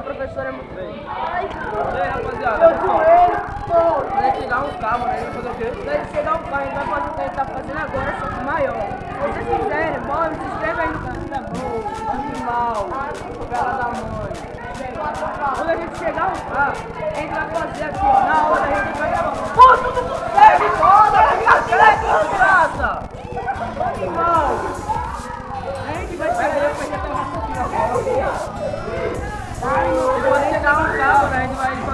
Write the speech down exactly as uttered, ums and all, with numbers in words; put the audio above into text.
professora é muito bem. E aí, rapaziada, Meu pessoal, joelho, pô. quando ele chegar um carro, né, ele vai fazer o quê? Quando ele chegar um carro, ele vai fazer o que ele tá fazendo agora, só que maior. Se vocês quiserem, bora, se inscreve aí no canal. Tá bom. Animal, bela da mãe. Quando a gente chegar um carro, a gente vai fazer aqui, ó. Na hora a gente vai gravar. Pô, tudo consegue, Foda, fica desgraça! animal. A gente vai chegar e vai ter uma Quando chegar um carro, né, a gente vai